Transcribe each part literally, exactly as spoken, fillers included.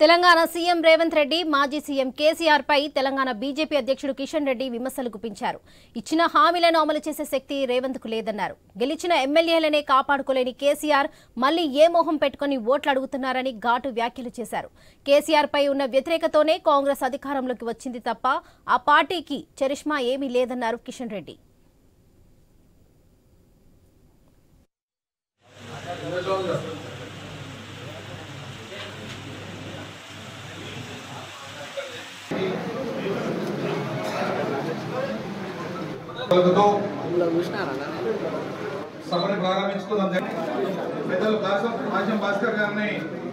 Telangana CM Revanth Reddy మాజీ CM KCR పై Telangana BJP అధ్యక్షుడు కిషన్ రెడ్డి విమర్శలు గుప్పించారు. ఇచ్చిన హామీలను అమలు చేసే శక్తి రేవంత్ కు లేదన్నారు. గెలిచిన ఎమ్మెల్యేలనే కాపాడుకోలేని కేసీఆర్ మళ్లీ ఏ మోహం పెట్టుకుని ఓట్లు అడుగుతున్నారని ఘాటు వ్యాఖ్యలు చేశారు. కేసీఆర్ పై ఉన్న వ్యతిరేకతతోనే కాంగ్రెస్ అధికారంలోకి వచ్చింది తప్ప ఆ పార్టీకి చరిష్మా ఏమీ లేదన్నారు కిషన్ రెడ్డి. సభను ప్రారంభించుకుందాం. పెద్దలు ఆశం భాస్కర్ గారిని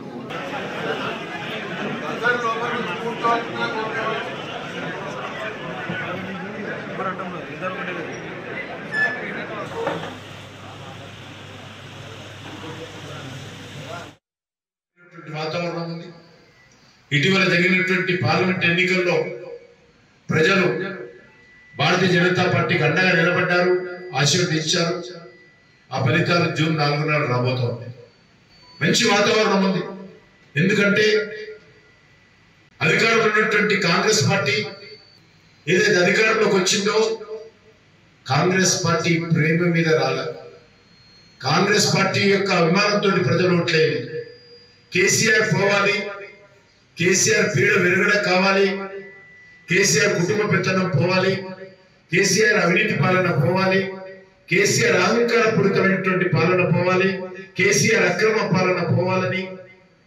వాతావరణం ఉంది. ఇటీవల జరిగినటువంటి పార్లమెంట్ ఎన్నికల్లో ప్రజలు భారతీయ జనతా పార్టీకి అండగా నిలబడ్డారు, ఆశీర్వదించారు. ఆ ఫలితాలు జూన్ నాలుగు నాడు రాబోతోంది. మంచి వాతావరణం ఉంది. ఎందుకంటే అధికారంలో ఉన్నటువంటి కాంగ్రెస్ పార్టీ ఏదైతే అధికారంలోకి వచ్చిందో కాంగ్రెస్ పార్టీ ప్రేమ మీద రాల, కాంగ్రెస్ పార్టీ యొక్క అభిమానంతో ప్రజలు ఓట్లేదు. కేసీఆర్ పోవాలి, కేసీఆర్ పీడ విరగడ కావాలి, కేసీఆర్ కుటుంబ పెత్తనం పోవాలి, కేసీఆర్ అవినీతి పాలన పోవాలి, కేసీఆర్ అహంకారపూరితమైనటువంటి పాలన పోవాలి, కేసీఆర్ అక్రమ పాలన పోవాలని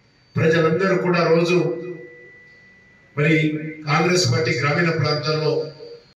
ప్రజలందరూ కూడా రోజు మరి కాంగ్రెస్ పార్టీ గ్రామీణ ప్రాంతాల్లో